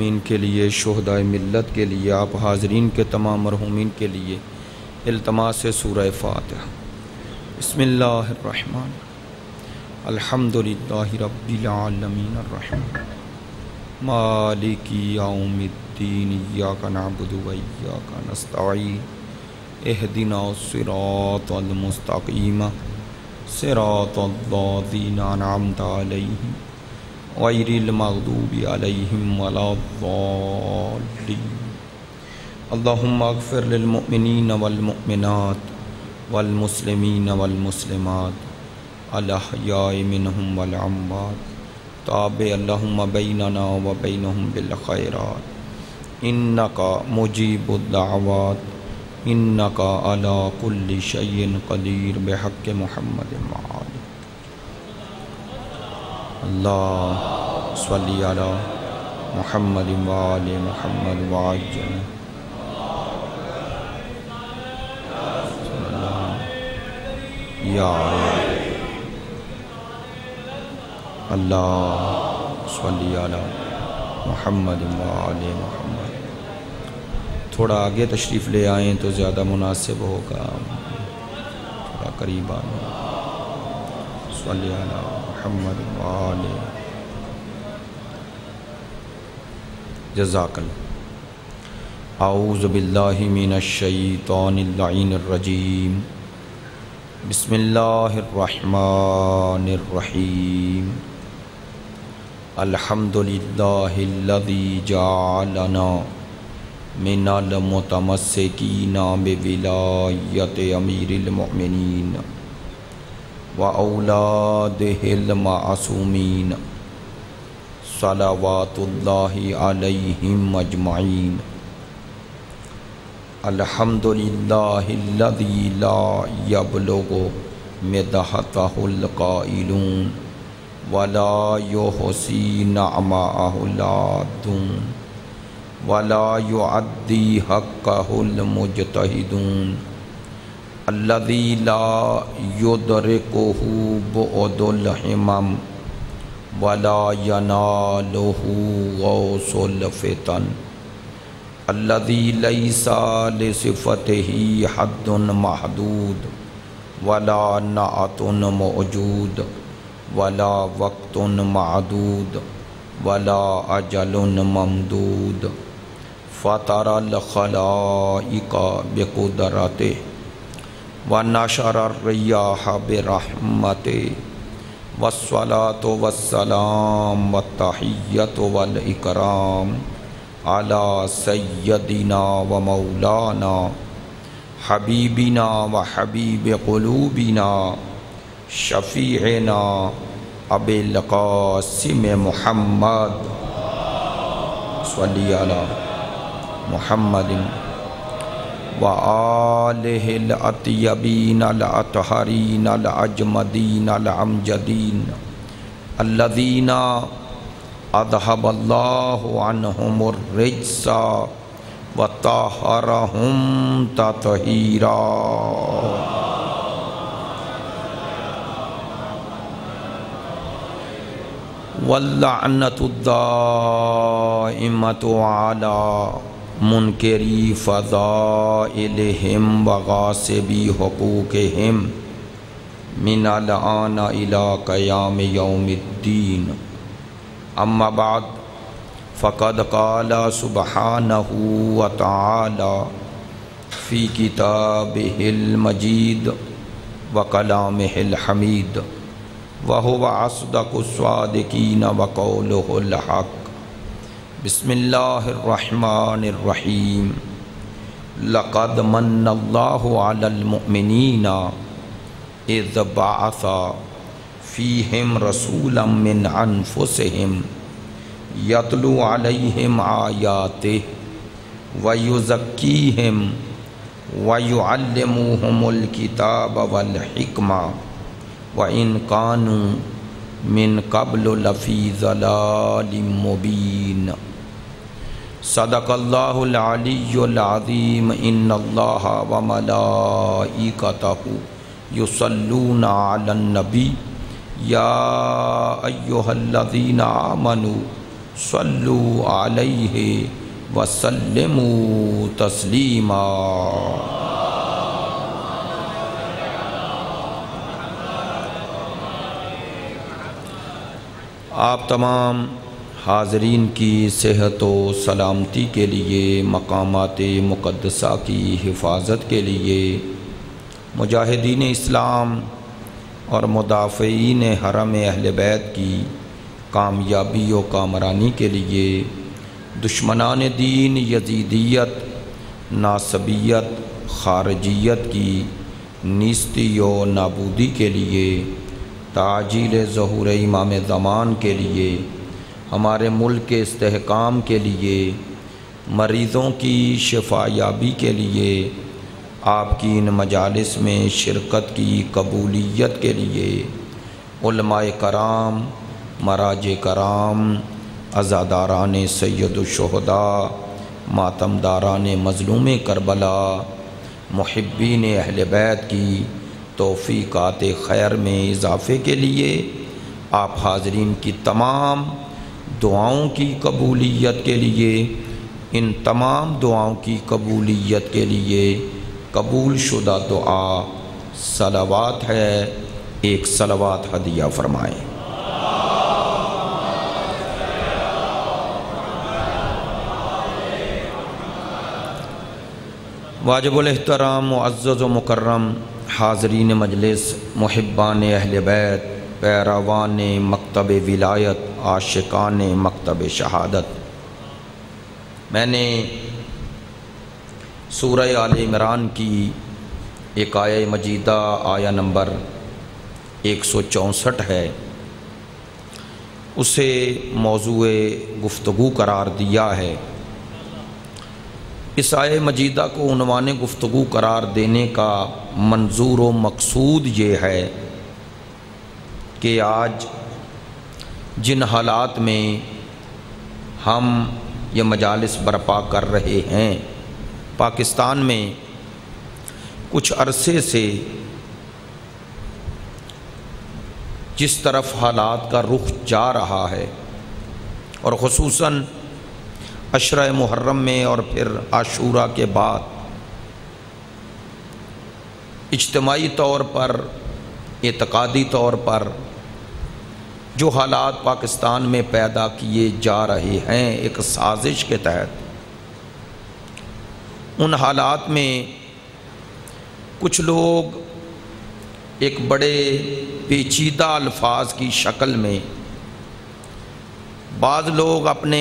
المسلمین کے لیے، شہدائے ملت کے لیے، آپ حاضرین کے تمام مرحومین کے لیے التماس سورہ فاتحہ۔ بسم اللہ الرحمن الحمدللہ رب العالمین الرحمن مالک یوم الدین ایاک نعبد و ایاک نستعین اہدنا الصراط المستقیم صراط الذین انعمت علیہم غیر المغضوب علیہم ولا الضالین۔ اللہم اغفر للمؤمنین والمؤمنات والمسلمین والمسلمات الاحیاء منہم والاموات، تابع اللہم بیننا و بینہم بالخیرات انکا مجیب الدعوات انکا علی کل شیء قدیر بحق محمد وآلہ۔ اللہ صلی علی محمد وآل محمد وعجل یا اللہ صلی علی محمد وآل محمد۔ تھوڑا آگے تشریف لے آئیں تو زیادہ مناسب ہوگا، تھوڑا قریب آئیں۔ صلی علی محمد وآل جزاک اللہ۔ اعوذ باللہ من الشیطان اللعین الرجیم، بسم اللہ الرحمن الرحیم۔ الحمدللہ الذی جعلنا من المتمسکین بولایت امیر المؤمنین وأولادہ المعصومین صلوات اللہ علیہم اجمعین۔ الحمدللہ الذی لا یبلغ مدحتہ القائلون ولا یحصی نعماءہ العادون ولا یعدی حقہ المجتہدون۔ الذی لا یدرکہ بعد الہمم ولا ینالہ غوث الفتن۔ الذی لیس لصفتہ حد محدود ولا نعت موجود ولا وقت معدود ولا اجل ممدود۔ فطر الخلائق بقدرتہ ونشر الریاح برحمتہ، والصلاة والسلام والتحیۃ والاکرام علی سیدنا و مولانا حبیبنا و حبیب قلوبنا شفیعنا ابی القاسم محمد صلی علی محمد و آلہ الاطیبین الاطہرین الاجمدین الامجدین الذین اذھب اللہ عنہم الرجس وطہرہم تطہیرا۔ واللعنۃ الدائمۃ علی منکری فضائلہم وغاصبی حقوقہم من الآن الی قیام یوم الدین۔ اما بعد فقد قال سبحانہ وتعالی فی کتابہ المجید وکلامہ الحمید وہو اصدق الصادقین وقولہ الحق۔ بسم اللہ الرحمن الرحیم۔ لقد من اللہ علی المؤمنین اذ بعث فیہم رسولا من انفسہم یتلو علیہم آیاتہ ویزکیہم ویعلموہم الکتاب والحکمہ وَإِن كَانُوا مِن قَبْلُ لَفِي ضَلَالٍ مُبِينٍ۔ صدق اللہ العلی العظیم۔ ان اللہ وملائکتہ یصلون علی النبی یا ایہا الذین آمنوا صلو علیہ وسلموا تسلیما۔ آپ تمام حاضرین کی صحت و سلامتی کے لیے، مقامات مقدسہ کی حفاظت کے لیے، مجاہدین اسلام اور مدافعین حرم اہل بیت کی کامیابی و کامرانی کے لیے، دشمنان دین یزیدیت، ناصبیت، خارجیت کی نیستی و نابودی کے لیے، تعجیل ظہور امام زمان کے لیے، ہمارے ملک کے استحکام کے لیے، مریضوں کی شفا یابی کے لیے، آپ کی ان مجالس میں شرکت کی قبولیت کے لیے، علماء کرام، مراج کرام، عزاداران سید الشہداء، ماتمداران مظلوم کربلا، محبین اہل بیت کی توفیقات خیر میں اضافے کے لیے، آپ حاضرین کی تمام دعاؤں کی قبولیت کے لیے، ان تمام دعاؤں کی قبولیت کے لیے قبول شدہ دعا صلوات ہے۔ ایک صلوات ہدیہ فرمائیں۔ واجب الاحترام، معزز و مکرم حاضرین مجلس، محبان اہل بیت، پیروان مکتب ولایت، عاشقان مکتب شہادت، میں نے سورہ آل عمران کی ایک آیہ مجیدہ، آیہ نمبر 164 ہے، اسے موضوع گفتگو قرار دیا ہے۔ اس آیہ مجیدہ کو عنوان گفتگو قرار دینے کا منظور و مقصود یہ ہے کہ آج جن حالات میں ہم یہ مجالس برپا کر رہے ہیں، پاکستان میں کچھ عرصے سے جس طرف حالات کا رخ جا رہا ہے، اور خصوصاً عشرہ محرم میں اور پھر عاشوراء کے بعد اجتماعی طور پر، اعتقادی طور پر جو حالات پاکستان میں پیدا کیے جا رہے ہیں ایک سازش کے تحت، ان حالات میں کچھ لوگ ایک بڑے پیچیدہ الفاظ کی شکل میں، بعض لوگ اپنے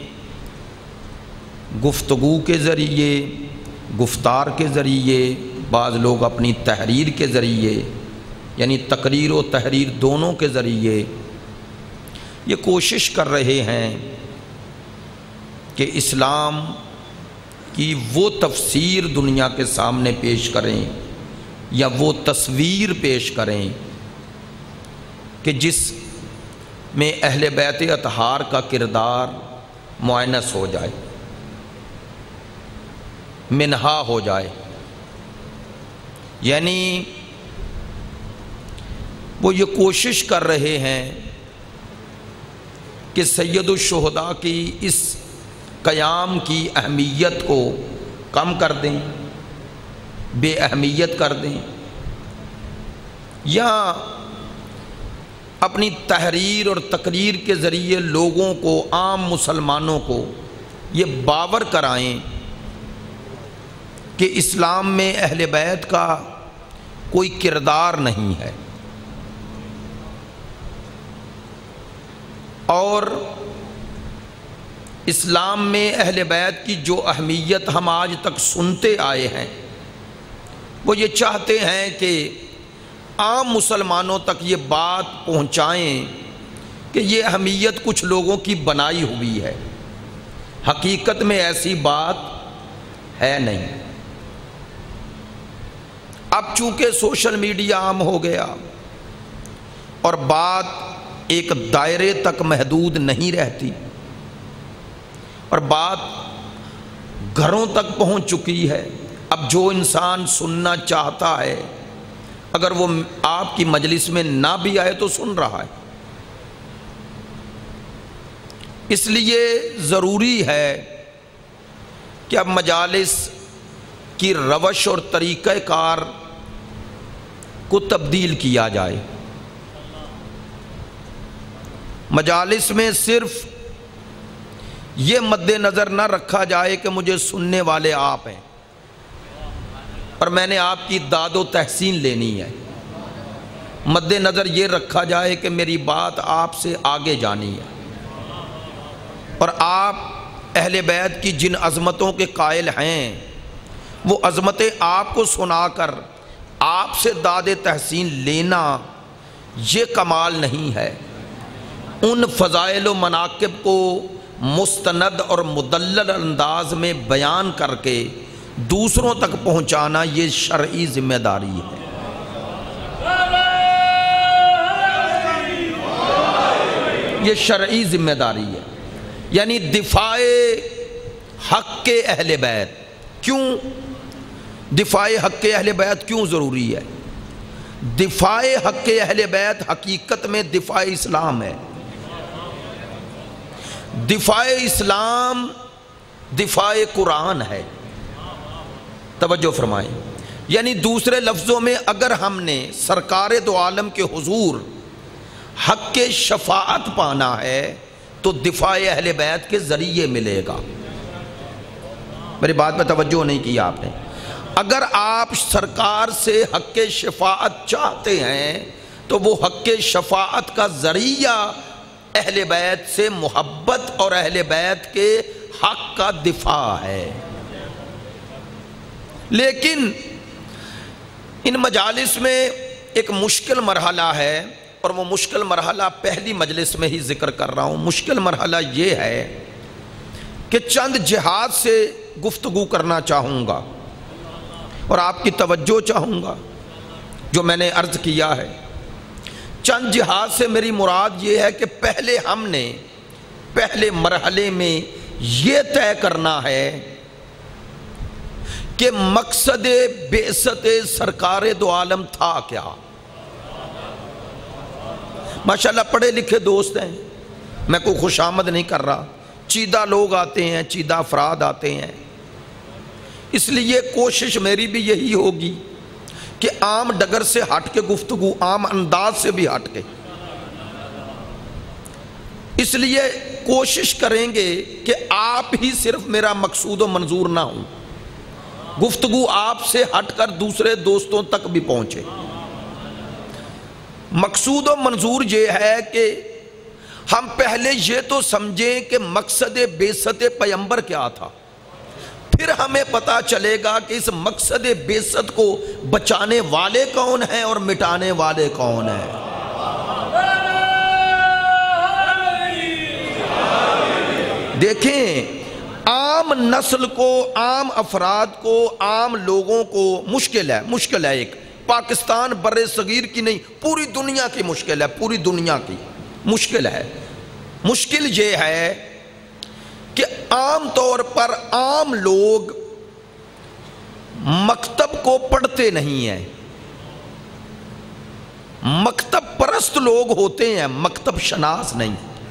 گفتگو کے ذریعے، گفتار کے ذریعے، بعض لوگ اپنی تحریر کے ذریعے، یعنی تقریر و تحریر دونوں کے ذریعے یہ کوشش کر رہے ہیں کہ اسلام کی وہ تفسیر دنیا کے سامنے پیش کریں یا وہ تصویر پیش کریں کہ جس میں اہل بیت اطہار کا کردار معنس ہو جائے، منہا ہو جائے، یعنی وہ یہ کوشش کر رہے ہیں کہ سید الشہداء کی اس قیام کی اہمیت کو کم کر دیں، بے اہمیت کر دیں، یا اپنی تحریر اور تقریر کے ذریعے لوگوں کو، عام مسلمانوں کو یہ باور کرائیں کہ اسلام میں اہل بیت کا کوئی کردار نہیں ہے، اور اسلام میں اہل بیت کی جو اہمیت ہم آج تک سنتے آئے ہیں، وہ یہ چاہتے ہیں کہ عام مسلمانوں تک یہ بات پہنچائیں کہ یہ اہمیت کچھ لوگوں کی بنائی ہوئی ہے، حقیقت میں ایسی بات ہے نہیں۔ اب چونکہ سوشل میڈیا عام ہو گیا اور بات ایک دائرے تک محدود نہیں رہتی اور بات گھروں تک پہنچ چکی ہے، اب جو انسان سننا چاہتا ہے اگر وہ آپ کی مجلس میں نہ بھی آئے تو سن رہا ہے، اس لیے ضروری ہے کہ اب مجالس کی روش اور طریقہ کار کو تبدیل کیا جائے۔ مجالس میں صرف یہ مد نظر نہ رکھا جائے کہ مجھے سننے والے آپ ہیں اور میں نے آپ کی داد و تحسین لینی ہے، مد نظر یہ رکھا جائے کہ میری بات آپ سے آگے جانی ہے، اور آپ اہل بیت کی جن عظمتوں کے قائل ہیں وہ عظمتیں آپ کو سنا کر آپ سے داد تحسین لینا یہ کمال نہیں ہے۔ ان فضائل و مناقب کو مستند اور مدلل انداز میں بیان کر کے دوسروں تک پہنچانا یہ شرعی ذمہ داری ہے۔ یہ شرعی ذمہ داری ہے، یعنی دفاع حق کے اہل بیت۔ کیوں دفاع حق کے اہل بیت کیوں ضروری ہے؟ دفاع حق کے اہل بیت حقیقت میں دفاع اسلام ہے۔ دفاع اسلام دفاع قرآن ہے۔ توجہ فرمائیں، یعنی دوسرے لفظوں میں اگر ہم نے سرکار دو عالم کے حضور حق کے شفاعت پانا ہے تو دفاع اہل بیت کے ذریعے ملے گا۔ میری بات میں توجہ نہیں کی آپ نے۔ اگر آپ سرکار سے حق کے شفاعت چاہتے ہیں تو وہ حق کے شفاعت کا ذریعہ اہل بیت سے محبت اور اہل بیت کے حق کا دفاع ہے۔ لیکن ان مجالس میں ایک مشکل مرحلہ ہے، اور وہ مشکل مرحلہ پہلی مجلس میں ہی ذکر کر رہا ہوں۔ مشکل مرحلہ یہ ہے کہ چند جہات سے گفتگو کرنا چاہوں گا اور آپ کی توجہ چاہوں گا جو میں نے عرض کیا ہے۔ چند جہات سے میری مراد یہ ہے کہ پہلے ہم نے پہلے مرحلے میں یہ طے کرنا ہے کہ مقصد بعثت سرکار دو عالم تھا کیا۔ ماشاءاللہ پڑھے لکھے دوست ہیں، میں کوئی خوش آمد نہیں کر رہا، چیدہ لوگ آتے ہیں، چیدہ افراد آتے ہیں، اس لیے کوشش میری بھی یہی ہوگی کہ عام ڈگر سے ہٹ کے گفتگو، عام انداز سے بھی ہٹ کے، اس لیے کوشش کریں گے کہ آپ ہی صرف میرا مقصود و منظور نہ ہوں، گفتگو آپ سے ہٹ کر دوسرے دوستوں تک بھی پہنچے۔ مقصود و منظور یہ ہے کہ ہم پہلے یہ تو سمجھیں کہ مقصد بعثت پیغمبر کیا تھا، پھر ہمیں پتہ چلے گا کہ اس مقصد بعثت کو بچانے والے کون ہیں اور مٹانے والے کون ہیں۔ دیکھیں، عام نسل کو، عام افراد کو، عام لوگوں کو مشکل ہے ایک پاکستان بر صغیر کی نہیں، پوری دنیا کی مشکل ہے، پوری دنیا کی مشکل ہے۔ مشکل یہ ہے کہ عام طور پر عام لوگ مکتب کو پڑھتے نہیں ہیں، مکتب پرست لوگ ہوتے ہیں، مکتب شناس نہیں۔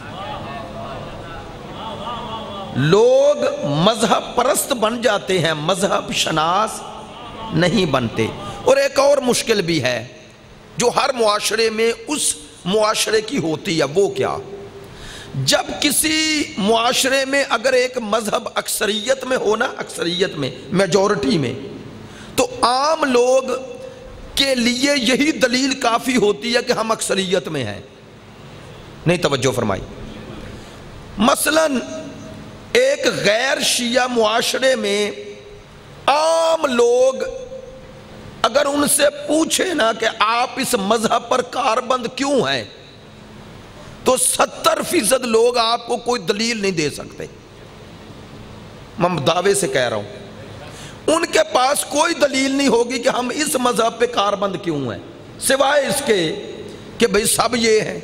لوگ مذہب پرست بن جاتے ہیں، مذہب شناس نہیں بنتے۔ اور ایک اور مشکل بھی ہے جو ہر معاشرے میں اس معاشرے کی ہوتی ہے، وہ کیا؟ جب کسی معاشرے میں اگر ایک مذہب اکثریت میں ہونا، اکثریت میں، میجورٹی میں، تو عام لوگ کے لیے یہی دلیل کافی ہوتی ہے کہ ہم اکثریت میں ہیں۔ نہیں توجہ فرمائی۔ مثلا ایک غیر شیعہ معاشرے میں عام لوگ اگر ان سے پوچھے نا کہ آپ اس مذہب پر کاربند کیوں ہیں، تو 70% لوگ آپ کو کوئی دلیل نہیں دے سکتے۔ میں دعوے سے کہہ رہا ہوں، ان کے پاس کوئی دلیل نہیں ہوگی کہ ہم اس مذہب پہ کاربند کیوں ہیں، سوائے اس کے کہ بھئی سب یہ ہیں۔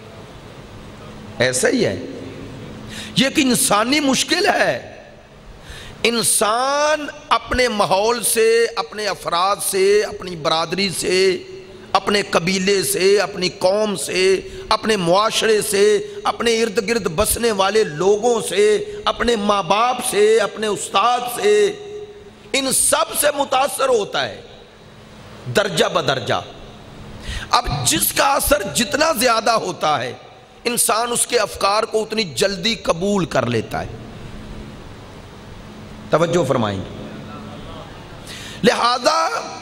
ایسا ہی ہے، یہ ایک انسانی مشکل ہے۔ انسان اپنے ماحول سے، اپنے افراد سے، اپنی برادری سے، اپنے قبیلے سے، اپنی قوم سے، اپنے معاشرے سے، اپنے ارد گرد بسنے والے لوگوں سے، اپنے ماں باپ سے، اپنے استاد سے، ان سب سے متاثر ہوتا ہے درجہ بدرجہ۔ اب جس کا اثر جتنا زیادہ ہوتا ہے انسان اس کے افکار کو اتنی جلدی قبول کر لیتا ہے۔ توجہ فرمائیں گے۔ لہذا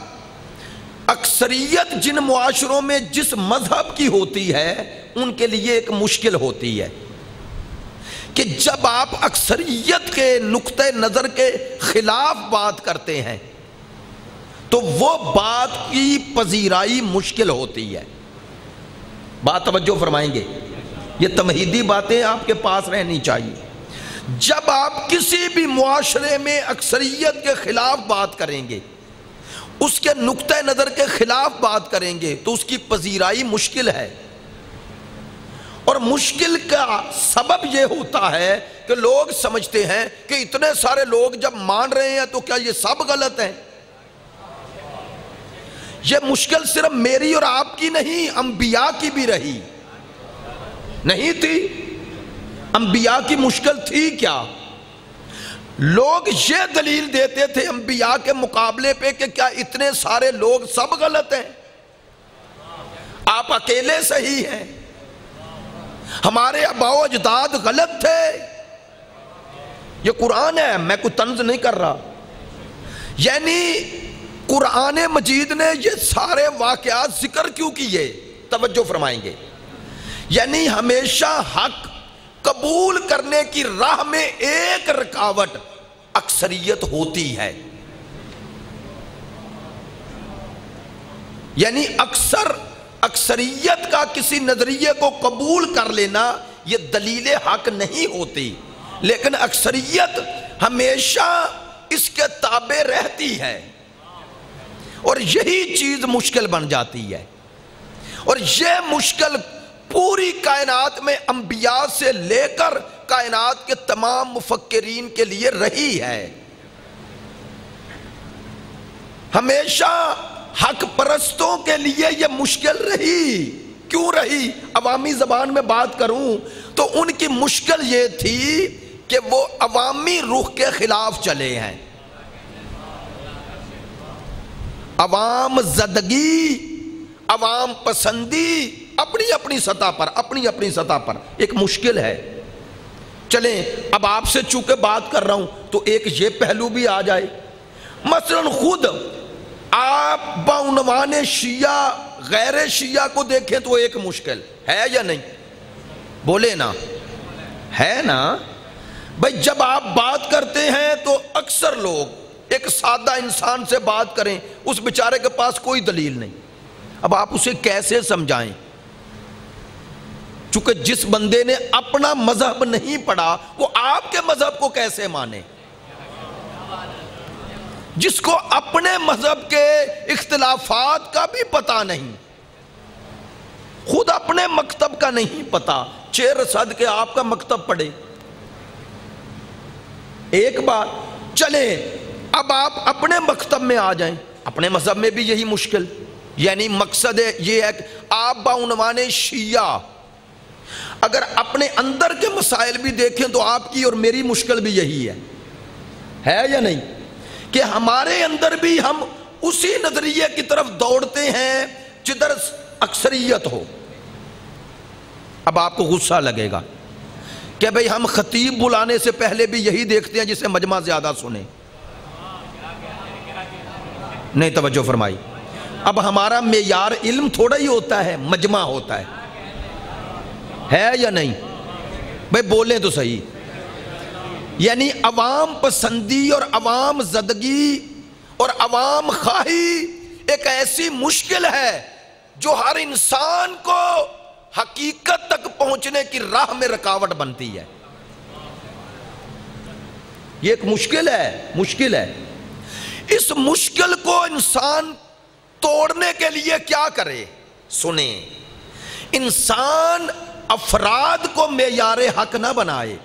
اکثریت جن معاشروں میں جس مذہب کی ہوتی ہے ان کے لیے ایک مشکل ہوتی ہے کہ جب آپ اکثریت کے نقطہ نظر کے خلاف بات کرتے ہیں تو وہ بات کی پذیرائی مشکل ہوتی ہے۔ بات توجہ فرمائیں گے، یہ تمہیدی باتیں آپ کے پاس رہنی چاہیے۔ جب آپ کسی بھی معاشرے میں اکثریت کے خلاف بات کریں گے، اس کے نقطہ نظر کے خلاف بات کریں گے تو اس کی پذیرائی مشکل ہے، اور مشکل کا سبب یہ ہوتا ہے کہ لوگ سمجھتے ہیں کہ اتنے سارے لوگ جب مان رہے ہیں تو کیا یہ سب غلط ہیں؟ یہ مشکل صرف میری اور آپ کی نہیں، انبیاء کی بھی رہی نہیں تھی؟ انبیاء کی مشکل تھی کیا؟ لوگ یہ دلیل دیتے تھے انبیاء کے مقابلے پہ کہ کیا اتنے سارے لوگ سب غلط ہیں؟ آپ اکیلے صحیح ہیں؟ ہمارے آباء و اجداد غلط تھے؟ یہ قرآن ہے، میں کوئی طنز نہیں کر رہا۔ یعنی قرآن مجید نے یہ سارے واقعات ذکر کیوں کیے؟ توجہ فرمائیں گے۔ یعنی ہمیشہ حق قبول کرنے کی راہ میں ایک رکاوٹ اکثریت ہوتی ہے۔ یعنی اکثریت کا کسی نظریے کو قبول کر لینا یہ دلیل حق نہیں ہوتی، لیکن اکثریت ہمیشہ اس کے تابع رہتی ہے، اور یہی چیز مشکل بن جاتی ہے۔ اور یہ مشکل پوری کائنات میں انبیاء سے لے کر کائنات کے تمام مفکرین کے لیے رہی ہے۔ ہمیشہ حق پرستوں کے لیے یہ مشکل رہی۔ کیوں رہی؟ عوامی زبان میں بات کروں تو ان کی مشکل یہ تھی کہ وہ عوامی رخ کے خلاف چلے ہیں۔ عوام زدگی، عوام پسندی اپنی اپنی سطح پر ایک مشکل ہے۔ چلیں اب آپ سے چونکہ بات کر رہا ہوں تو ایک یہ پہلو بھی آ جائے، مثلا خود آپ بعنوان شیعہ غیر شیعہ کو دیکھیں تو ایک مشکل ہے یا نہیں؟ بولے نا، ہے نا؟ بھئی جب آپ بات کرتے ہیں تو اکثر لوگ ایک سادہ انسان سے بات کریں، اس بیچارے کے پاس کوئی دلیل نہیں، اب آپ اسے کیسے سمجھائیں؟ چونکہ جس بندے نے اپنا مذہب نہیں پڑھا وہ آپ کے مذہب کو کیسے مانے؟ جس کو اپنے مذہب کے اختلافات کا بھی پتہ نہیں، خود اپنے مکتب کا نہیں پتہ، 6 رصد کے آپ کا مکتب پڑھے۔ ایک بات چلیں اب آپ اپنے مکتب میں آ جائیں، اپنے مذہب میں بھی یہی مشکل، یعنی مقصد یہ ہے کہ آپ بعنوان شیعہ اگر اپنے اندر کے مسائل بھی دیکھیں تو آپ کی اور میری مشکل بھی یہی ہے یا نہیں؟ کہ ہمارے اندر بھی ہم اسی نظریے کی طرف دوڑتے ہیں جدھر اکثریت ہو۔ اب آپ کو غصہ لگے گا کہ بھئی ہم خطیب بلانے سے پہلے بھی یہی دیکھتے ہیں جسے مجمع زیادہ سنے۔ نہیں توجہ فرمائی۔ اب ہمارا معیار علم تھوڑا ہی ہوتا ہے، مجمع ہوتا ہے یا نہیں؟ بھئی بولیں تو صحیح۔ یعنی عوام پسندی اور عوام زدگی اور عوام خواہی ایک ایسی مشکل ہے جو ہر انسان کو حقیقت تک پہنچنے کی راہ میں رکاوٹ بنتی ہے۔ یہ ایک مشکل ہے۔ اس مشکل کو انسان توڑنے کے لیے کیا کرے؟ سنیں، انسان افراد کو معیار حق نہ بنائے۔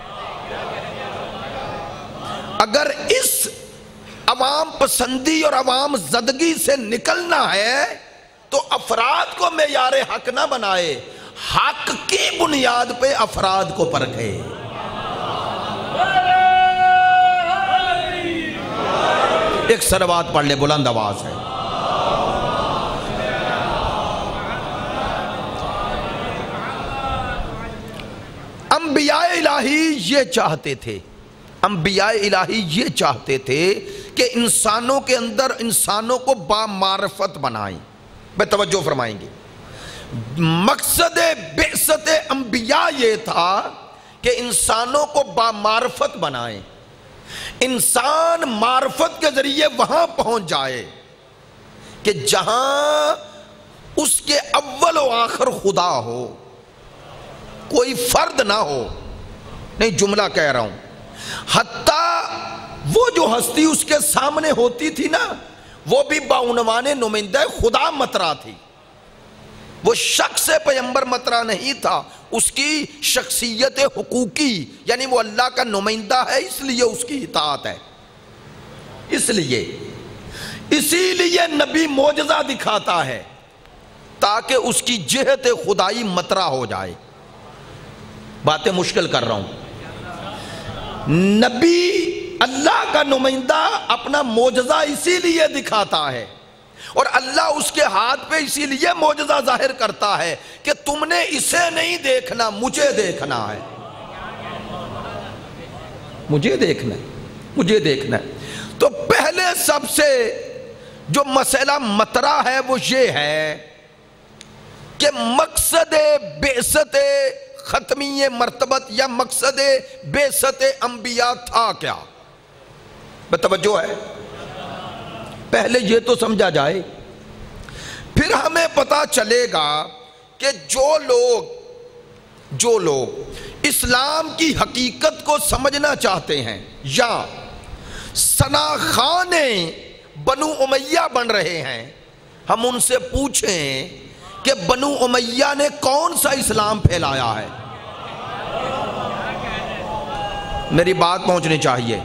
اگر اس عوام پسندی اور عوام زدگی سے نکلنا ہے تو افراد کو معیار حق نہ بنائے، حق کی بنیاد پہ افراد کو پرکھے۔ ایک صلوات پڑھ لے بلند آواز ہے۔ انبیاء الہی یہ چاہتے تھے، انبیاء الہی یہ چاہتے تھے کہ انسانوں کے اندر انسانوں کو بامعرفت بنائیں۔ بے توجہ فرمائیں گے، مقصد بعثت انبیاء یہ تھا کہ انسانوں کو بامعرفت بنائیں، انسان معرفت کے ذریعے وہاں پہنچ جائے کہ جہاں اس کے اول و آخر خدا ہو، کوئی فرد نہ ہو۔ نہیں، جملہ کہہ رہا ہوں، حتیٰ وہ جو ہستی اس کے سامنے ہوتی تھی نا، وہ بھی بعنوان نمائندہ خدا مطرح تھی، وہ شخص پیغمبر مطرح نہیں تھا، اس کی شخصیت حقوقی، یعنی وہ اللہ کا نمائندہ ہے، اس لیے اس کی اطاعت ہے۔ اسی لیے نبی معجزہ دکھاتا ہے تاکہ اس کی جہت خدائی مطرح ہو جائے۔ باتیں مشکل کر رہا ہوں، نبی اللہ کا نمائندہ اپنا معجزہ اسی لیے دکھاتا ہے، اور اللہ اس کے ہاتھ پہ اسی لیے معجزہ ظاہر کرتا ہے کہ تم نے اسے نہیں دیکھنا، مجھے دیکھنا ہے، مجھے دیکھنا ہے، مجھے دیکھنا ہے۔ تو پہلے سب سے جو مسئلہ مطرح ہے وہ یہ ہے کہ مقصد بعثت ختمی مرتبت یا مقصد بعثت انبیاء تھا کیا؟ بتوجہ ہے، پہلے یہ تو سمجھا جائے، پھر ہمیں پتا چلے گا کہ جو لوگ اسلام کی حقیقت کو سمجھنا چاہتے ہیں یا شناخوان بنو امیہ بن رہے ہیں، ہم ان سے پوچھیں کہ بنو امیہ نے کون سا اسلام پھیلایا ہے؟ میری بات پہنچنی چاہیے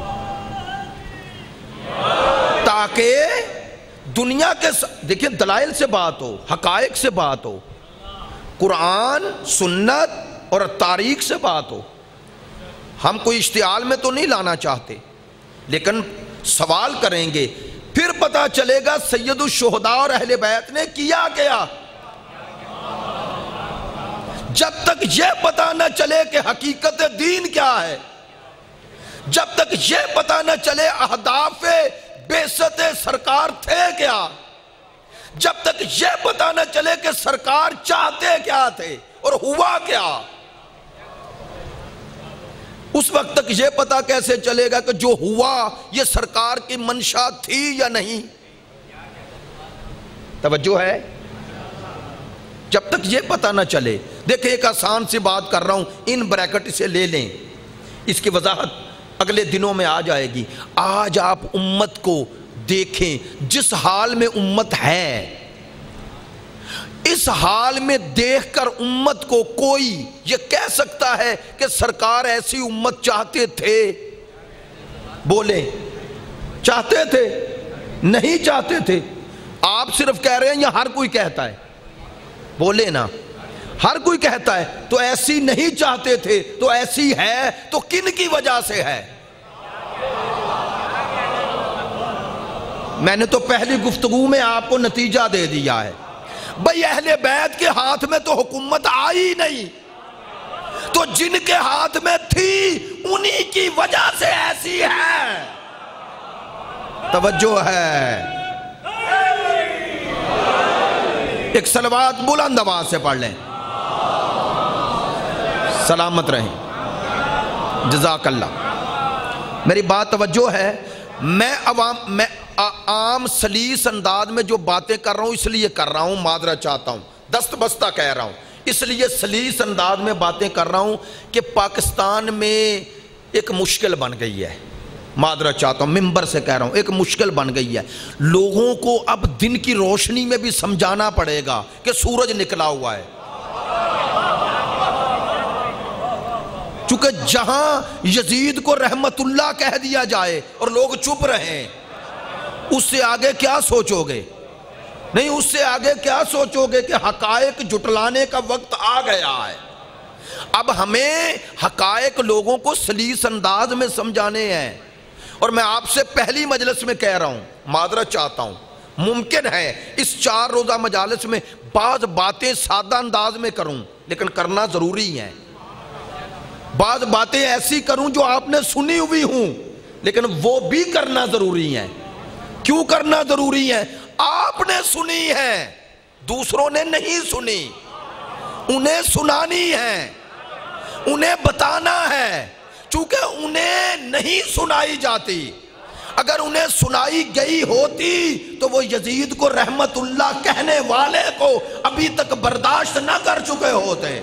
تاکہ دنیا کے دیکھیں دلائل سے بات ہو، حقائق سے بات ہو، قرآن سنت اور تاریخ سے بات ہو۔ ہم کوئی اشتعال میں تو نہیں لانا چاہتے، لیکن سوال کریں گے، پھر پتا چلے گا سید الشہداء اور اہل بیت نے کیا کیا۔ جب تک یہ پتا نہ چلے کہ حقیقت دین کیا ہے، جب تک یہ پتا نہ چلے اہداف بعثت سرکار تھے کیا، جب تک یہ پتا نہ چلے کہ سرکار چاہتے کیا تھے اور ہوا کیا، اس وقت تک یہ پتا کیسے چلے گا کہ جو ہوا یہ سرکار کی منشا تھی یا نہیں؟ توجہ ہے؟ جب تک یہ پتا نہ چلے، دیکھیں ایک آسان سی بات کر رہا ہوں، ان بریکٹ سے لے لیں، اس کی وضاحت اگلے دنوں میں آ جائے گی۔ آج آپ امت کو دیکھیں، جس حال میں امت ہے، اس حال میں دیکھ کر امت کو کوئی یہ کہہ سکتا ہے کہ سرکار ایسی امت چاہتے تھے؟ بولیں، چاہتے تھے؟ نہیں چاہتے تھے؟ آپ صرف کہہ رہے ہیں یا ہر کوئی کہتا ہے؟ بولے نا، ہر کوئی کہتا ہے۔ تو ایسی نہیں چاہتے تھے تو ایسی ہے تو کن کی وجہ سے ہے؟ میں نے تو پہلی گفتگو میں آپ کو نتیجہ دے دیا ہے، بھئی اہل بیت کے ہاتھ میں تو حکومت آئی نہیں، تو جن کے ہاتھ میں تھی انہی کی وجہ سے ایسی ہے۔ توجہ ہے؟ ایک صلوات بلند آواز سے پڑھ لیں، سلامت رہیں، جزاک اللہ۔ میری بات توجہ ہے، میں عام سلیس انداز میں جو باتیں کر رہا ہوں اس لیے کر رہا ہوں، معذرت چاہتا ہوں، دست بستہ کہہ رہا ہوں، اس لیے سلیس انداز میں باتیں کر رہا ہوں کہ پاکستان میں ایک مشکل بن گئی ہے، معذرت چاہتا ہوں، منبر سے کہہ رہا ہوں، ایک مشکل بن گئی ہے۔ لوگوں کو اب دن کی روشنی میں بھی سمجھانا پڑے گا کہ سورج نکلا ہوا ہے، چونکہ جہاں یزید کو رحمت اللہ کہہ دیا جائے اور لوگ چپ رہے ہیں، اس سے آگے کیا سوچو گے؟ نہیں اس سے آگے کیا سوچو گے کہ حقائق جھٹلانے کا وقت آ گیا ہے. اب ہمیں حقائق لوگوں کو سلیس انداز میں سمجھانے ہیں. اور میں آپ سے پہلی مجلس میں کہہ رہا ہوں, معذرت چاہتا ہوں, ممکن ہے اس 4 روزہ مجالس میں بعض باتیں سادہ انداز میں کروں, لیکن کرنا ضروری ہے. بعض باتیں ایسی کروں جو آپ نے سنی ہوئی ہوں, لیکن وہ بھی کرنا ضروری ہے. کیوں کرنا ضروری ہے؟ آپ نے سنی ہے, دوسروں نے نہیں سنی. انہیں سنانی ہے, انہیں بتانا ہے, چونکہ انہیں نہیں سنائی جاتی. اگر انہیں سنائی گئی ہوتی تو وہ یزید کو رحمت اللہ کہنے والے کو ابھی تک برداشت نہ کر چکے ہوتے.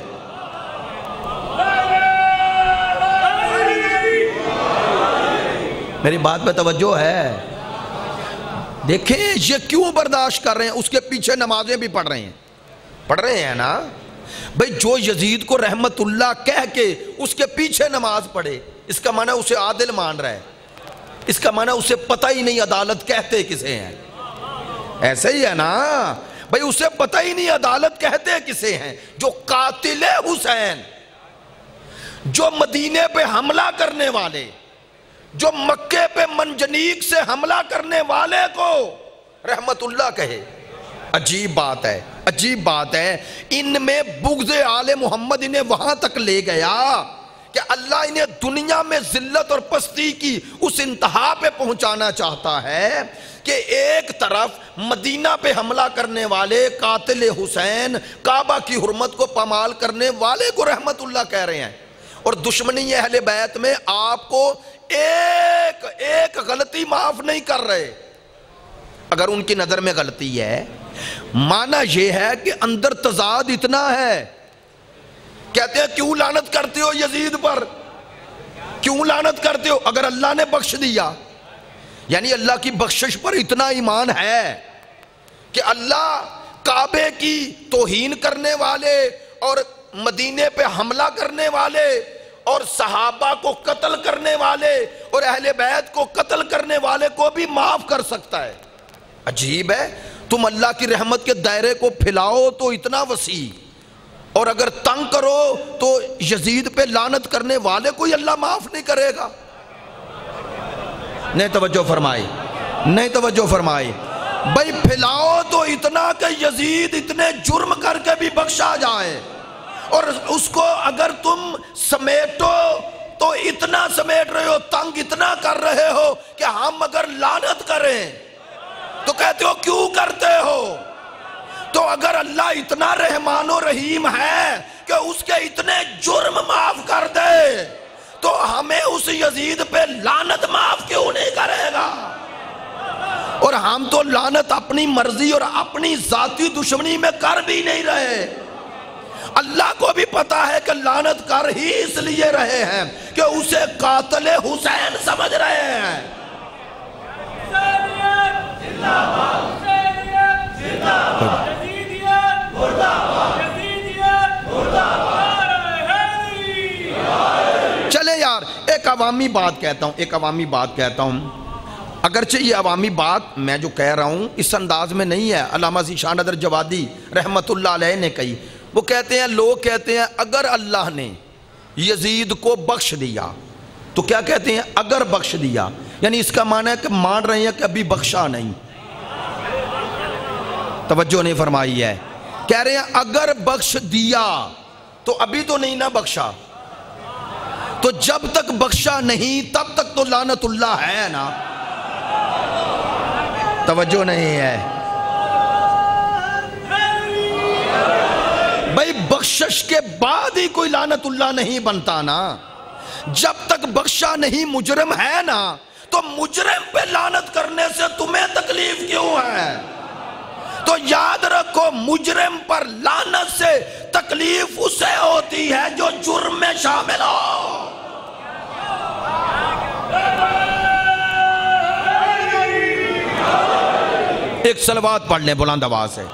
میری بات پہ توجہ ہے؟ دیکھیں یہ کیوں برداشت کر رہے ہیں, اس کے پیچھے نمازیں بھی پڑھ رہے ہیں نا بھئی. جو یزید کو رحمت اللہ کہہ کے اس کے پیچھے نماز پڑھے, اس کا معنی اسے عادل مان رہا ہے, اس کا معنی اسے پتہ ہی نہیں عدالت کہتے کسے ہیں. ایسے ہی ہے نا بھئی, اسے پتہ ہی نہیں عدالت کہتے کسے ہیں. جو قاتل حسین, جو مدینے پہ حملہ کرنے والے, جو مکے پہ منجنیق سے حملہ کرنے والے کو رحمت اللہ کہے. عجیب بات ہے, عجیب بات ہے. ان میں بغض آل محمد انہیں وہاں تک لے گیا کہ اللہ انہیں دنیا میں ذلت اور پستی کی اس انتہا پہ پہنچانا چاہتا ہے کہ ایک طرف مدینہ پہ حملہ کرنے والے قاتل حسین, کعبہ کی حرمت کو پامال کرنے والے کو رحمت اللہ کہہ رہے ہیں, اور دشمنی اہل بیت میں آپ کو ایک غلطی معاف نہیں کر رہے. اگر ان کی نظر میں غلطی ہے, معنی یہ ہے کہ اندر تضاد اتنا ہے. کہتے ہیں کیوں لعنت کرتے ہو یزید پر, کیوں لعنت کرتے ہو؟ اگر اللہ نے بخش دیا, یعنی اللہ کی بخشش پر اتنا ایمان ہے کہ اللہ کعبے کی توہین کرنے والے اور مدینے پہ حملہ کرنے والے اور صحابہ کو قتل کرنے والے اور اہل بیت کو قتل کرنے والے کو بھی معاف کر سکتا ہے. عجیب ہے, تم اللہ کی رحمت کے دائرے کو پھیلاؤ تو اتنا وسیع, اور اگر تنگ کرو تو یزید پہ لعنت کرنے والے کو ہی اللہ معاف نہیں کرے گا. نہیں توجہ فرمائی, نہیں توجہ فرمائی. بھئی پھیلاؤ تو اتنا کہ یزید اتنے جرم کر کے بھی بخشا جائے, اور اس کو اگر تم سمیٹو تو اتنا سمیٹ رہے ہو, تنگ اتنا کر رہے ہو کہ ہم اگر لعنت کریں تو کہتے ہو کیوں کرتے ہو. تو اگر اللہ اتنا رحمان و رحیم ہے کہ اس کے اتنے جرم معاف کر دے تو ہمیں اس یزید پہ لعنت معاف کیوں نہیں کرے گا؟ اور ہم تو لعنت اپنی مرضی اور اپنی ذاتی دشمنی میں کر بھی نہیں رہے. اللہ کو بھی پتا ہے کہ لعنت کر ہی اس لیے رہے ہیں کہ اسے قاتل حسین سمجھ رہے ہیں. چلے یار ایک عوامی بات کہتا ہوں, اگرچہ یہ عوامی بات میں جو کہہ رہا ہوں اس انداز میں نہیں ہے, علامہ ذیشان ندر جوادی رحمت اللہ علیہ نے کہی. وہ کہتے ہیں, لوگ کہتے ہیں اگر اللہ نے یزید کو بخش دیا, تو کیا کہتے ہیں اگر بخش دیا, یعنی اس کا معنی ہے کہ مان رہے ہیں کہ ابھی بخشا نہیں. توجہ نہیں فرمائی ہے, کہہ رہے ہیں اگر بخش دیا تو ابھی تو نہیں نہ بخشا, تو جب تک بخشا نہیں تب تک تو لعنت اللہ ہے نا. توجہ نہیں ہے بھئی, بخشش کے بعد ہی کوئی لعنت اللہ نہیں بنتا نا. جب تک بخشا نہیں مجرم ہے نا, تو مجرم پہ لعنت کرنے سے تمہیں تکلیف کیوں ہے؟ تو یاد رکھو مجرم پر لعنت سے تکلیف اسے ہوتی ہے جو جرم میں شامل ہو. ایک صلوات پڑھ لیں بلند آواز سے.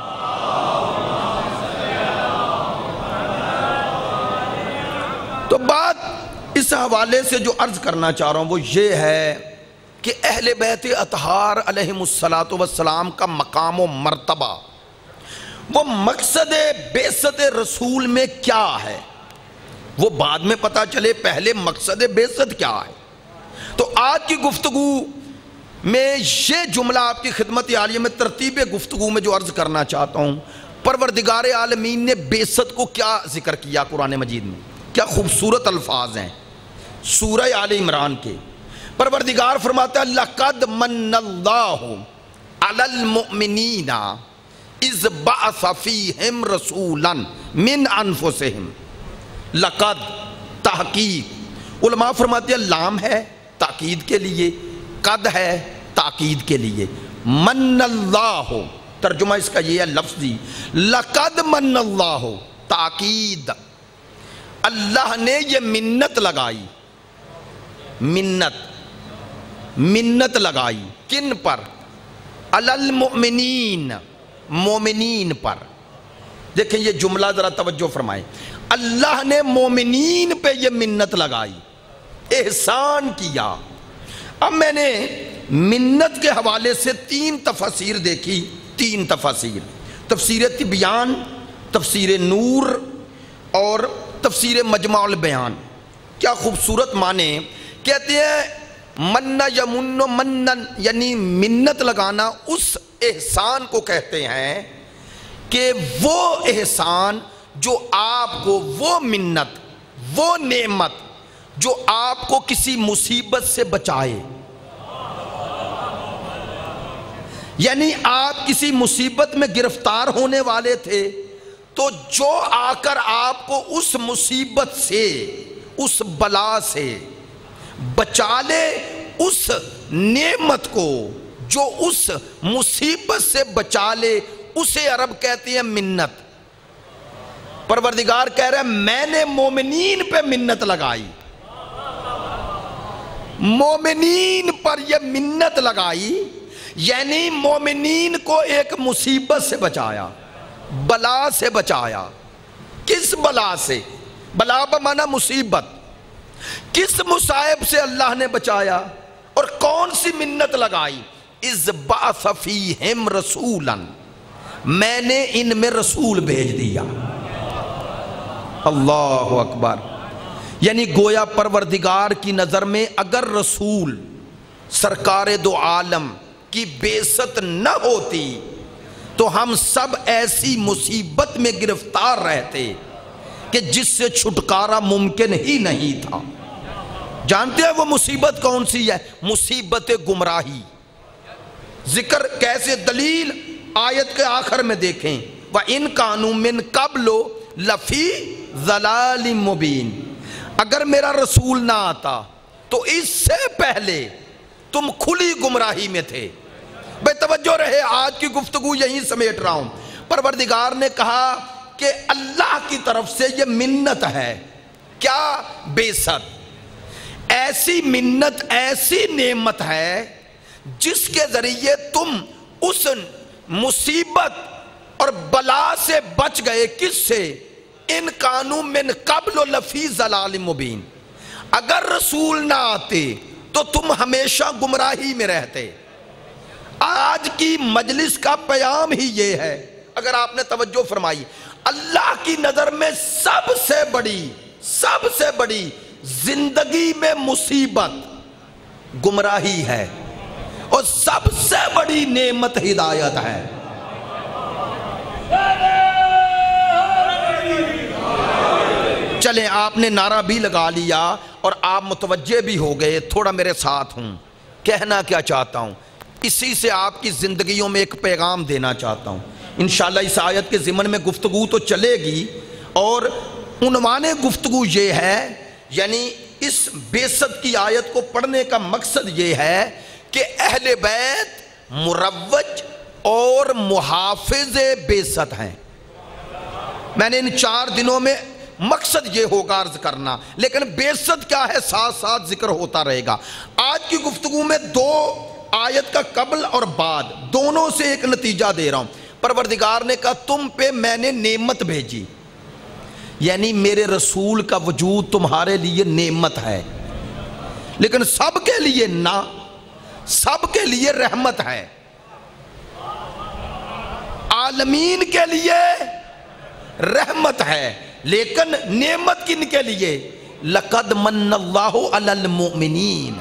تو بات اس حوالے سے جو عرض کرنا چاہ رہا ہوں وہ یہ ہے کہ اہل بیت اطہار علیہم السلام کا مقام و مرتبہ، وہ مقصد بعثت رسول میں کیا ہے، وہ بعد میں پتا چلے، پہلے مقصد بعثت کیا ہے۔ تو آج کی گفتگو میں یہ جملہ آپ کی خدمت عالیہ میں ترتیب گفتگو میں جو عرض کرنا چاہتا ہوں، پروردگار عالمین نے بعثت کو کیا ذکر کیا قرآن مجید میں، کیا خوبصورت الفاظ ہیں سورہ آل عمران کے۔ پروردگار فرماتا ہے لَقَدْ مَنَّ اللَّهُ عَلَى الْمُؤْمِنِينَ اِذْ بَعَثَ فِيهِمْ رَسُولًا مِنْ أَنفُسِهِمْ۔ لقد تحقیق، علماء فرماتے ہیں لام ہے تاکید کے لیے، قد ہے تاکید کے لیے، من اللہ، ترجمہ اس کا یہ ہے لفظی، لقد من اللہ، تاکید، اللہ نے یہ منت لگائی، منت لگائی کن پر؟ علی المؤمنین، مومنین پر۔ دیکھیں یہ جملہ ذرا توجہ فرمائیں، اللہ نے مومنین پہ یہ منت لگائی، احسان کیا۔ اب میں نے منت کے حوالے سے 3 تفاسیر دیکھی، 3 تفاسیر، تفسیر تبیان، تفسیر نور اور تفسیر مجمع البیان۔ کیا خوبصورت معنی، کہتے ہیں من یمن منن، یعنی منت لگانا اس احسان کو کہتے ہیں کہ وہ احسان جو آپ کو، وہ منت، وہ نعمت جو آپ کو کسی مصیبت سے بچائے، یعنی آپ کسی مصیبت میں گرفتار ہونے والے تھے تو جو آ کر آپ کو اس مصیبت سے، اس بلا سے بچا لے، اس نعمت کو جو اس مصیبت سے بچا لے، اسے عرب کہتے ہیں منت۔ پروردگار کہہ رہے ہیں میں نے مومنین پہ منت لگائی، مومنین پر یہ منت لگائی، یعنی مومنین کو ایک مصیبت سے بچایا، بلا سے بچایا۔ کس بلا سے؟ بلا بمعنی مصیبت، کس مصائب سے اللہ نے بچایا اور کون سی منت لگائی؟ اذ بعث فیہم رسولا، میں نے ان میں رسول بھیج دیا۔ اللہ اکبر، یعنی گویا پروردگار کی نظر میں اگر رسول سرکار دو عالم کی بعثت نہ ہوتی تو ہم سب ایسی مصیبت میں گرفتار رہتے کہ جس سے چھٹکارا ممکن ہی نہیں تھا۔ جانتے ہیں وہ مصیبت کون سی ہے؟ مصیبت گمراہی۔ ذکر کیسے؟ دلیل آیت کے آخر میں دیکھیں، وَإِن كَانُوا مِن قَبْلُ لَفِي ضَلَالٍ مُبِينٍ، اگر میرا رسول نہ آتا تو اس سے پہلے تم کھلی گمراہی میں تھے۔ بے توجہ رہے، آج کی گفتگو یہیں سمیٹ رہا ہوں۔ پروردگار نے کہا کہ اللہ کی طرف سے یہ منت ہے، کیا؟ بعثت۔ ایسی منت، ایسی نعمت ہے جس کے ذریعے تم اس مصیبت اور بلا سے بچ گئے۔ کس سے؟ ان کانوا من قبل لفی ضلال مبین، اگر رسول نہ آتے تو تم ہمیشہ گمراہی میں رہتے۔ آج کی مجلس کا پیام ہی یہ ہے، اگر آپ نے توجہ فرمائی، اللہ کی نظر میں سب سے بڑی زندگی میں مصیبت گمراہی ہے اور سب سے بڑی نعمت ہدایت ہے۔ چلیں، آپ نے نعرہ بھی لگا لیا اور آپ متوجہ بھی ہو گئے، تھوڑا میرے ساتھ ہوں۔ کہنا کیا چاہتا ہوں، اسی سے آپ کی زندگیوں میں ایک پیغام دینا چاہتا ہوں۔ انشاءاللہ اس آیت کے ضمن میں گفتگو تو چلے گی، اور عنوان گفتگو یہ ہے، یعنی اس بعثت کی آیت کو پڑھنے کا مقصد یہ ہے کہ اہل بیت مروج اور محافظ بعثت ہیں۔ میں نے ان 4 دنوں میں مقصد یہ ہوگا عرض کرنا، لیکن بعثت کیا ہے ساتھ ساتھ ذکر ہوتا رہے گا۔ آج کی گفتگو میں 2 آیت کا قبل اور بعد دونوں سے ایک نتیجہ دے رہا ہوں۔ پروردگار نے کہا تم پہ میں نے نعمت بھیجی، یعنی میرے رسول کا وجود تمہارے لیے نعمت ہے، لیکن سب کے لیے نہ، سب کے لیے رحمت ہے، عالمین کے لیے رحمت ہے، لیکن نعمت کن کے لیے؟ لقد من اللہ علی المؤمنین،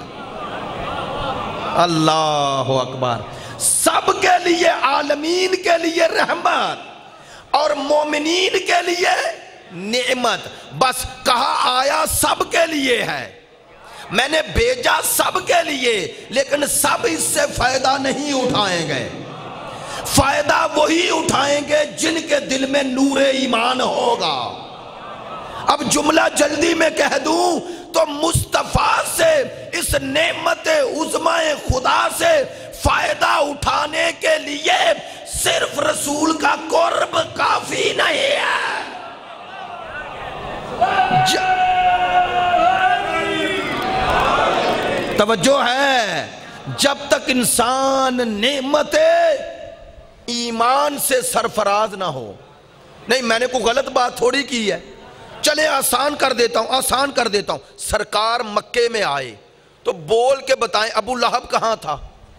اللہ اکبر، سب کے لیے، عالمین کے لیے رحمت اور مومنین کے لیے نعمت۔ بس کہا آیا سب کے لیے ہے، میں نے بھیجا سب کے لیے، لیکن سب اس سے فائدہ نہیں اٹھائیں گے۔ فائدہ وہی اٹھائیں گے جن کے دل میں نور ایمان ہوگا۔ اب جملہ جلدی میں کہہ دوں تو مصطفیٰ سے، اس نعمت عظمائے خدا سے فائدہ اٹھانے کے لیے صرف رسول کا قرب کافی نہیں ہے۔ توجہ ہے، جب تک انسان نعمت ایمان سے سرفراز نہ ہو، نہیں میں نے کوئی غلط بات تھوڑی کی ہے، چلے آسان کر دیتا ہوں، سرکار مکے میں آئے تو بول کے بتائیں ابو لہب کہاں تھا؟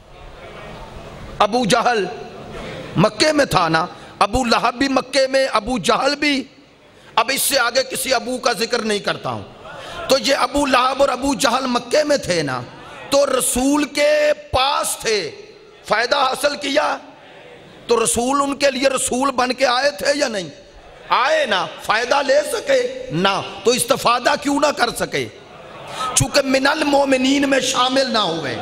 ابو جہل مکے میں تھا نا، ابو لہب بھی مکے میں، ابو جہل بھی۔ اب اس سے آگے کسی ابو کا ذکر نہیں کرتا ہوں۔ تو یہ ابو لہب اور ابو جہل مکے میں تھے نا، تو رسول کے پاس تھے، فائدہ حاصل کیا تو رسول ان کے لیے رسول بن کے آئے تھے یا نہیں؟ آئے نا، فائدہ لے سکے نا، تو استفادہ کیوں نہ کر سکے؟ چونکہ من المومنین میں شامل نہ ہوئے۔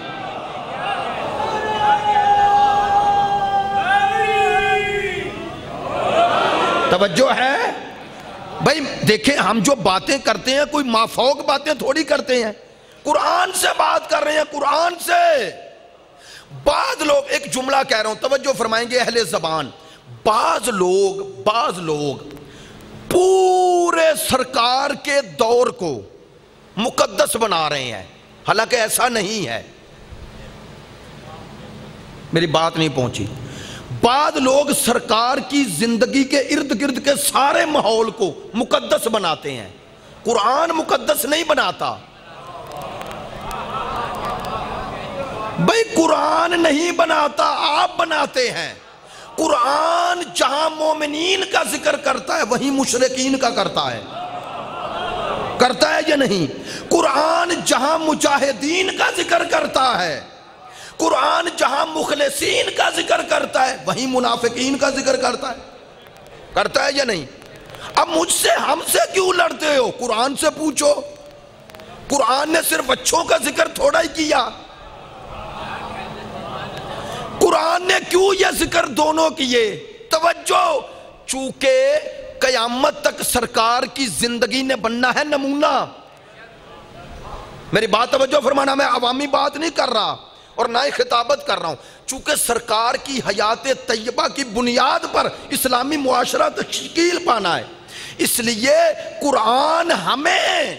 توجہ ہے بھائی، دیکھیں ہم جو باتیں کرتے ہیں کوئی مافوق باتیں تھوڑی کرتے ہیں، قرآن سے بات کر رہے ہیں، قرآن سے۔ بعض لوگ، ایک جملہ کہہ رہا ہوں توجہ فرمائیں گے اہل زبان، بعض لوگ پورے سرکار کے دور کو مقدس بنا رہے ہیں، حالانکہ ایسا نہیں ہے۔ میری بات نہیں پہنچی۔ بعض لوگ سرکار کی زندگی کے ارد گرد کے سارے ماحول کو مقدس بناتے ہیں، قرآن مقدس نہیں بناتا بھائی، قرآن نہیں بناتا، آپ بناتے ہیں۔ قرآن جہاں مومنین کا ذکر کرتا ہے وہیں مشرکین کا کرتا ہے یا نہیں؟ قرآن جہاں مجاہدین کا ذکر کرتا ہے، قرآن جہاں مخلصین کا ذکر کرتا ہے وہیں منافقین کا ذکر کرتا ہے یا نہیں؟ اب مجھ سے، ہم سے کیوں لڑتے ہو؟ قرآن سے پوچھو۔ قرآن نے صرف اچھوں کا ذکر تھوڑا ہی کیا، قرآن نے کیوں یہ ذکر دونوں کیے؟ توجہ، چونکہ قیامت تک سرکار کی زندگی نے بننا ہے نمونہ۔ میری بات توجہ فرمانا، میں عوامی بات نہیں کر رہا اور نہ ہی خطابت کر رہا ہوں، چونکہ سرکار کی حیات طیبہ کی بنیاد پر اسلامی معاشرہ تشکیل پانا ہے، اس لیے قرآن ہمیں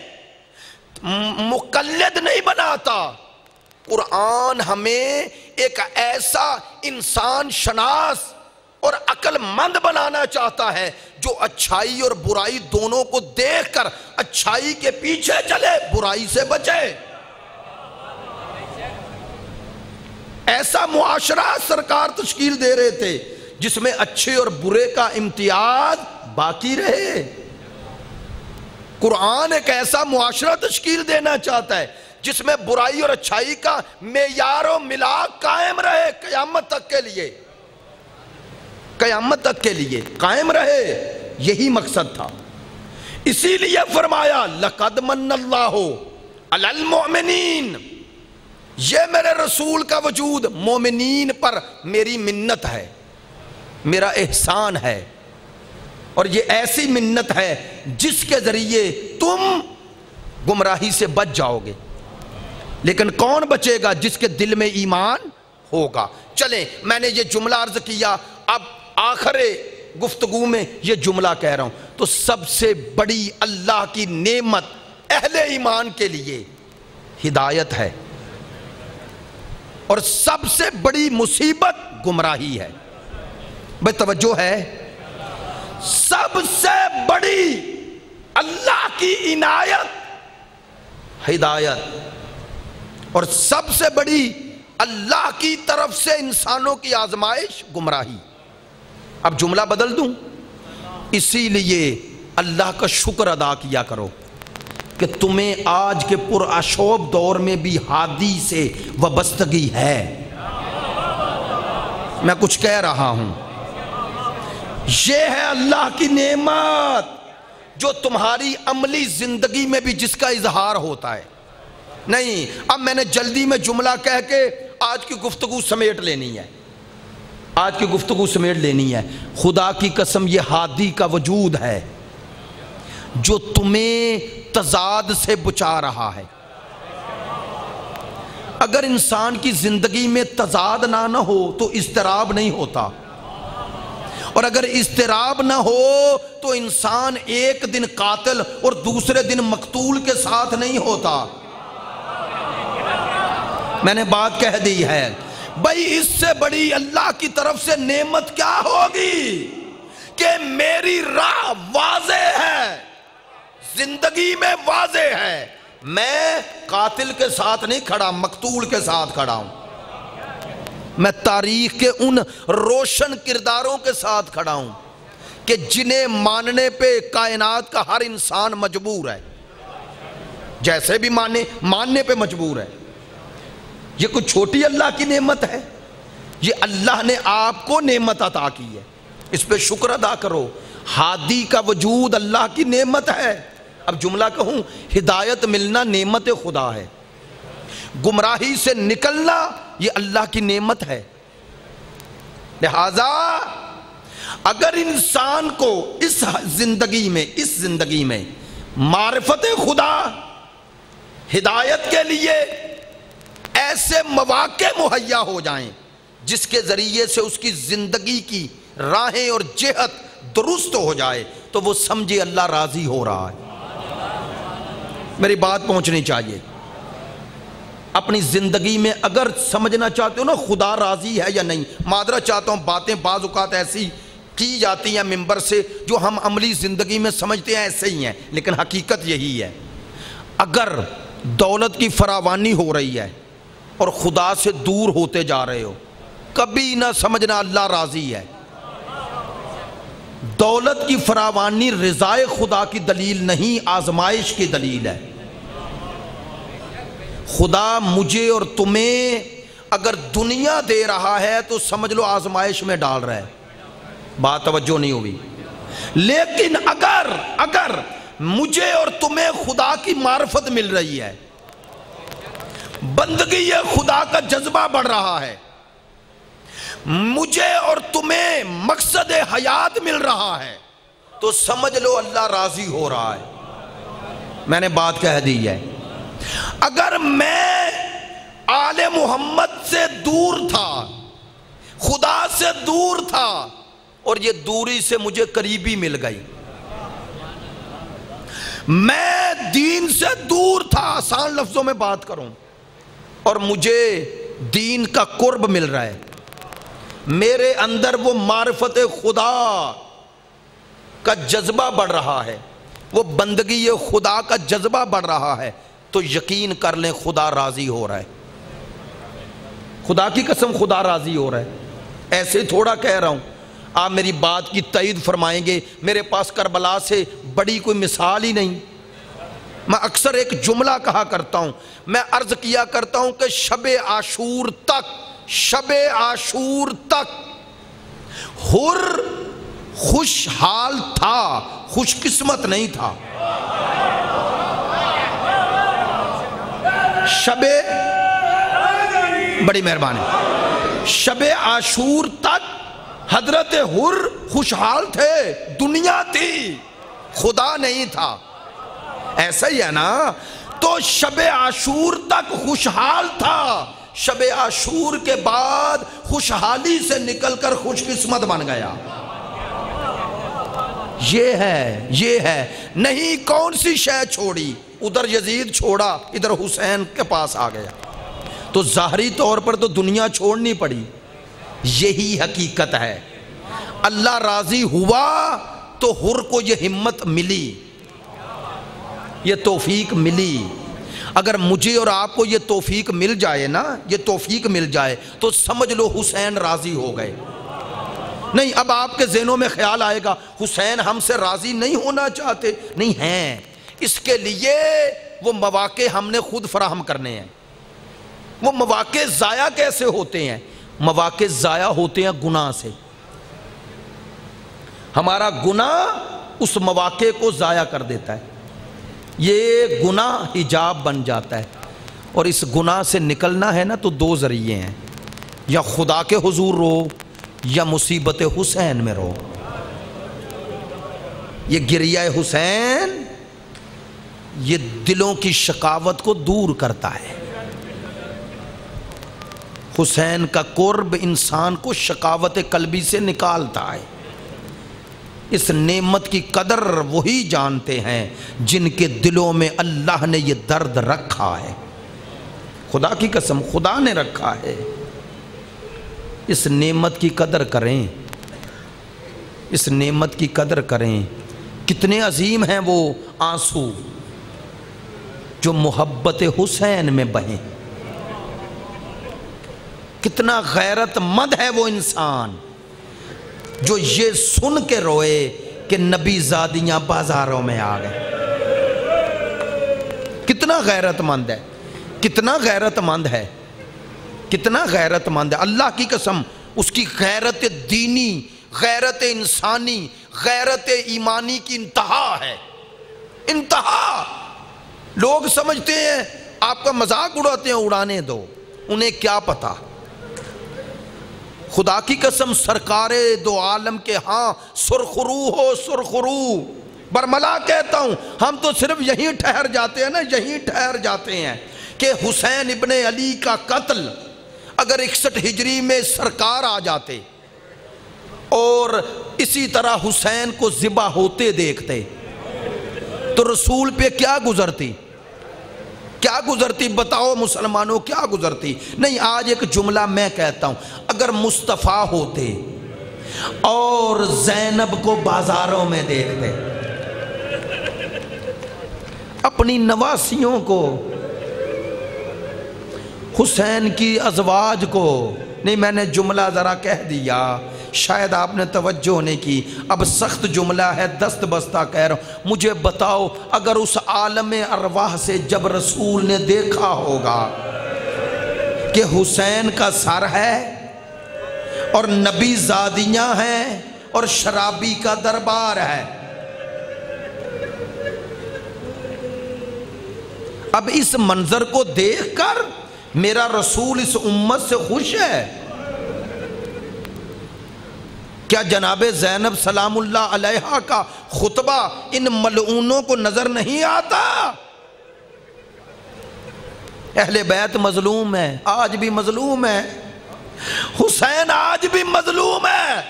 مقلد نہیں بناتا، قرآن ہمیں ایک ایسا انسان شناس اور عقل مند بنانا چاہتا ہے جو اچھائی اور برائی دونوں کو دیکھ کر اچھائی کے پیچھے چلے، برائی سے بچے۔ ایسا معاشرہ سرکار تشکیل دے رہے تھے جس میں اچھے اور برے کا امتیاز باقی رہے۔ قرآن ایک ایسا معاشرہ تشکیل دینا چاہتا ہے جس میں برائی اور اچھائی کا معیار و ملاک قائم رہے، قیامت تک کے لیے قائم رہے، یہی مقصد تھا۔ اسی لیے فرمایا لقد من اللہ علی المؤمنین، یہ میرے رسول کا وجود مومنین پر میری منت ہے، میرا احسان ہے، اور یہ ایسی منت ہے جس کے ذریعے تم گمراہی سے بچ جاؤ گے۔ لیکن کون بچے گا؟ جس کے دل میں ایمان ہوگا۔ چلیں، میں نے یہ جملہ عرض کیا، اب آخر گفتگو میں یہ جملہ کہہ رہا ہوں، تو سب سے بڑی اللہ کی نعمت اہل ایمان کے لیے ہدایت ہے، اور سب سے بڑی مصیبت گمراہی ہے۔ بھئی توجہ ہے، سب سے بڑی اللہ کی عنایت ہدایت، اور سب سے بڑی اللہ کی طرف سے انسانوں کی آزمائش گمراہی. اب جملہ بدل دوں, اسی لیے اللہ کا شکر ادا کیا کرو کہ تمہیں آج کے پرآشوب دور میں بھی ہادی سے وابستگی ہے. میں کچھ کہہ رہا ہوں, یہ ہے اللہ کی نعمت جو تمہاری عملی زندگی میں بھی جس کا اظہار ہوتا ہے. نہیں, اب میں نے جلدی میں جملہ کہہ کے آج کی گفتگو سمیٹ لینی ہے, آج کی گفتگو سمیٹ لینی ہے. خدا کی قسم یہ ہادی کا وجود ہے جو تمہیں تضاد سے بچا رہا ہے. اگر انسان کی زندگی میں تضاد نہ ہو تو اضطراب نہیں ہوتا, اور اگر اضطراب نہ ہو تو انسان ایک دن قاتل اور دوسرے دن مقتول کے ساتھ نہیں ہوتا. میں نے بات کہہ دی ہے بھائی, اس سے بڑی اللہ کی طرف سے نعمت کیا ہوگی کہ میری راہ واضح ہے, زندگی میں واضح ہے. میں قاتل کے ساتھ نہیں کھڑا, مقتول کے ساتھ کھڑا ہوں. میں تاریخ کے ان روشن کرداروں کے ساتھ کھڑا ہوں کہ جنہیں ماننے پہ کائنات کا ہر انسان مجبور ہے, جیسے بھی ماننے پہ مجبور ہے. یہ کوئی چھوٹی اللہ کی نعمت ہے, یہ اللہ نے آپ کو نعمت عطا کی ہے, اس پہ شکر ادا کرو. ہادی کا وجود اللہ کی نعمت ہے. اب جملہ کہوں, ہدایت ملنا نعمت خدا ہے, گمراہی سے نکلنا یہ اللہ کی نعمت ہے. لہذا اگر انسان کو اس زندگی میں معرفت خدا, ہدایت کے لیے ایسے مواقع مہیا ہو جائیں جس کے ذریعے سے اس کی زندگی کی راہیں اور جہت درست ہو جائے, تو وہ سمجھے اللہ راضی ہو رہا ہے. میری بات پہنچنی چاہیے. اپنی زندگی میں اگر سمجھنا چاہتے ہو نا خدا راضی ہے یا نہیں, معذرت چاہتا ہوں, باتیں بعض اوقات ایسی کی جاتی ہیں ممبر سے جو ہم عملی زندگی میں سمجھتے ہیں ایسے ہی ہیں, لیکن حقیقت یہی ہے. اگر دولت کی فراوانی ہو رہی ہے اور خدا سے دور ہوتے جا رہے ہو, کبھی نہ سمجھنا اللہ راضی ہے. دولت کی فراوانی رضائے خدا کی دلیل نہیں, آزمائش کی دلیل ہے. خدا مجھے اور تمہیں اگر دنیا دے رہا ہے تو سمجھ لو آزمائش میں ڈال رہا ہے. بات توجہ نہیں ہوئی. لیکن اگر مجھے اور تمہیں خدا کی معرفت مل رہی ہے, بندگی خدا کا جذبہ بڑھ رہا ہے, مجھے اور تمہیں مقصد حیات مل رہا ہے, تو سمجھ لو اللہ راضی ہو رہا ہے. میں نے بات کہہ دی ہے. اگر میں آل محمد سے دور تھا, خدا سے دور تھا, اور یہ دوری سے مجھے قریبی مل گئی, میں دین سے دور تھا, آسان لفظوں میں بات کروں, اور مجھے دین کا قرب مل رہا ہے, میرے اندر وہ معرفت خدا کا جذبہ بڑھ رہا ہے, وہ بندگی خدا کا جذبہ بڑھ رہا ہے, تو یقین کر لیں خدا راضی ہو رہا ہے. خدا کی قسم خدا راضی ہو رہا ہے. ایسے تھوڑا کہہ رہا ہوں, آپ میری بات کی تائید فرمائیں گے. میرے پاس کربلا سے بڑی کوئی مثال ہی نہیں. میں اکثر ایک جملہ کہا کرتا ہوں, میں عرض کیا کرتا ہوں کہ شب عاشور تک حر خوشحال تھا, خوش قسمت نہیں تھا. بڑی مہربانی, شب عاشور تک حضرت حر خوشحال تھے, دنیا تھی, خدا نہیں تھا. ایسا ہی ہے نا, تو شب عاشور تک خوشحال تھا, شب عاشور کے بعد خوشحالی سے نکل کر خوش قسمت بن گیا. یہ ہے نہیں کون سی شے چھوڑی, ادھر یزید چھوڑا, ادھر حسین کے پاس آ گیا, تو ظاہری طور پر تو دنیا چھوڑنی پڑی. یہی حقیقت ہے. اللہ راضی ہوا تو حر کو یہ ہمت ملی, یہ توفیق ملی اگر مجھے اور آپ کو یہ توفیق مل جائے نا، یہ توفیق مل جائے تو سمجھ لو حسین راضی ہو گئے۔ نہیں، اب آپ کے ذہنوں میں خیال آئے گا حسین ہم سے راضی نہیں ہونا چاہتے، نہیں ہیں، اس کے لیے وہ مواقع ہم نے خود فراہم کرنے ہیں۔ وہ مواقع ضائع کیسے ہوتے ہیں؟ مواقع ضائع ہوتے ہیں گناہ سے۔ ہمارا گناہ اس مواقع کو ضائع کر دیتا ہے، یہ گناہ حجاب بن جاتا ہے، اور اس گناہ سے نکلنا ہے نا تو دو ذریعے ہیں، یا خدا کے حضور رو یا مصیبت حسین میں رو۔ یہ گریہ حسین یہ دلوں کی شقاوت کو دور کرتا ہے۔ حسین کا قرب انسان کو شقاوت قلبی سے نکالتا ہے۔ اس نعمت کی قدر وہی جانتے ہیں جن کے دلوں میں اللہ نے یہ درد رکھا ہے۔ خدا کی قسم خدا نے رکھا ہے۔ اس نعمت کی قدر کریں، اس نعمت کی قدر کریں۔ کتنے عظیم ہیں وہ آنسو جو محبت حسین میں بہیں، کتنا غیرت مند ہے وہ انسان جو یہ سن کے روئے کہ نبی زادیاں بازاروں میں آ گئے۔ کتنا غیرت مند ہے، کتنا غیرت مند ہے، کتنا غیرت مند ہے۔ اللہ کی قسم اس کی غیرت دینی، غیرت انسانی، غیرت ایمانی کی انتہا ہے، انتہا۔ لوگ سمجھتے ہیں آپ کا مذاق اڑاتے ہیں، اڑانے دو، انہیں کیا پتا۔ خدا کی قسم سرکار دو عالم کے ہاں سرخرو ہو، سرخرو برملا کہتا ہوں، ہم تو صرف یہیں ٹھہر جاتے ہیں نا، یہیں ٹھہر جاتے ہیں کہ حسین ابن علی کا قتل اگر 61 ہجری میں سرکار آ جاتے اور اسی طرح حسین کو ذبح ہوتے دیکھتے تو رسول پہ کیا گزرتی، کیا گزرتی؟ بتاؤ مسلمانوں کیا گزرتی؟ نہیں، آج ایک جملہ میں کہتا ہوں، اگر مصطفیٰ ہوتے اور زینب کو بازاروں میں دیکھتے، اپنی نواسیوں کو، حسین کی ازواج کو، نہیں میں نے جملہ ذرا کہہ دیا، شاید آپ نے توجہ نہیں کی، اب سخت جملہ ہے، دست بستہ کہہ رہا ہوں، مجھے بتاؤ اگر اس عالم ارواح سے جب رسول نے دیکھا ہوگا کہ حسین کا سر ہے اور نبی زادیاں ہیں اور شرابی کا دربار ہے، اب اس منظر کو دیکھ کر میرا رسول اس امت سے خوش ہے؟ کیا جناب زینب سلام اللہ علیہا کا خطبہ ان ملعونوں کو نظر نہیں آتا؟ اہل بیت مظلوم ہے، آج بھی مظلوم ہے، حسین آج بھی مظلوم ہے،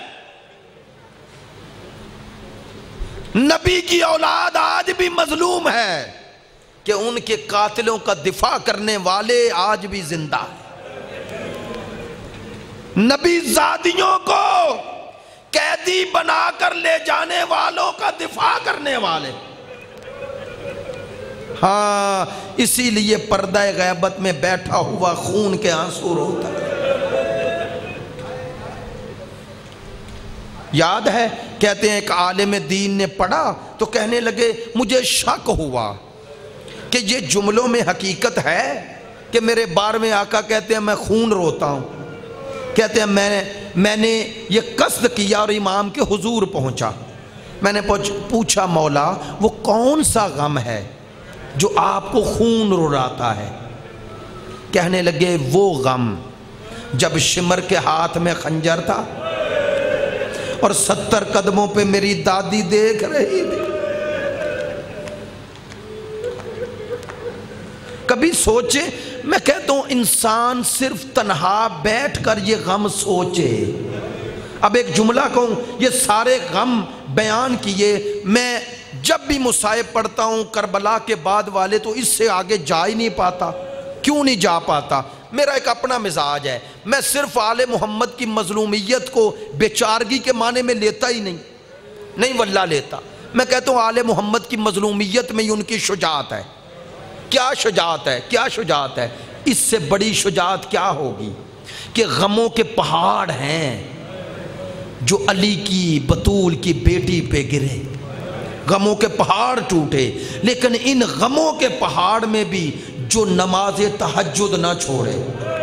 نبی کی اولاد آج بھی مظلوم ہے کہ ان کے قاتلوں کا دفاع کرنے والے آج بھی زندہ ہیں، نبی زادیوں کو قیدی بنا کر لے جانے والوں کا دفاع کرنے والے۔ ہاں، اسی لیے پردہ غیبت میں بیٹھا ہوا خون کے آنسو روتا ہے۔ یاد ہے کہتے ہیں ایک عالم دین نے پڑھا تو کہنے لگے مجھے شک ہوا کہ یہ جملوں میں حقیقت ہے کہ میرے 12ویں آقا کہتے ہیں میں خون روتا ہوں، کہتے ہیں میں نے یہ قصد کیا اور امام کے حضور پہنچا، میں نے پوچھا مولا وہ کون سا غم ہے جو آپ کو خون رلاتا ہے؟ کہنے لگے وہ غم جب شمر کے ہاتھ میں خنجر تھا اور 70 قدموں پہ میری دادی دیکھ رہی تھی۔ کبھی سوچے، میں کہتا ہوں انسان صرف تنہا بیٹھ کر یہ غم سوچے۔ اب ایک جملہ کہوں، یہ سارے غم بیان کیے، میں جب بھی مصائب پڑھتا ہوں کربلا کے بعد والے تو اس سے آگے جا ہی نہیں پاتا۔ کیوں نہیں جا پاتا؟ میرا ایک اپنا مزاج ہے، میں صرف آل محمد کی مظلومیت کو بیچارگی کے معنی میں لیتا ہی نہیں واللہ لیتا، میں کہتا ہوں آل محمد کی مظلومیت میں ہی ان کی شجاعت ہے، کیا شجاعت ہے، کیا شجاعت ہے؟ اس سے بڑی شجاعت کیا ہوگی کہ غموں کے پہاڑ ہیں جو علی کی بطول کی بیٹی پہ گرے، غموں کے پہاڑ ٹوٹے، لیکن ان غموں کے پہاڑ میں بھی جو نماز تہجد نہ چھوڑے۔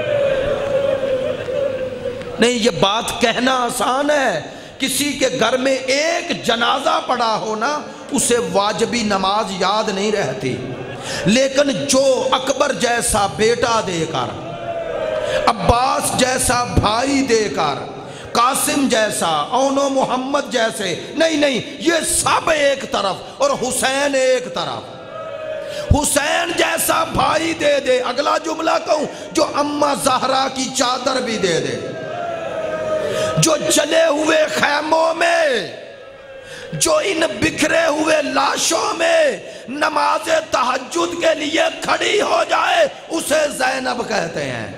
نہیں، یہ بات کہنا آسان ہے، کسی کے گھر میں ایک جنازہ پڑا ہو نا، اسے واجبی نماز یاد نہیں رہتی، لیکن جو اکبر جیسا بیٹا دے کر، عباس جیسا بھائی دے کر، قاسم جیسا، اون و محمد جیسے، نہیں، یہ سب ایک طرف اور حسین ایک طرف، حسین جیسا بھائی دے دے، اگلا جملہ کہوں، جو اماں زہرا کی چادر بھی دے دے، جو جلے ہوئے خیموں میں، جو ان بکھرے ہوئے لاشوں میں نماز تہجد کے لیے کھڑی ہو جائے، اسے زینب کہتے ہیں۔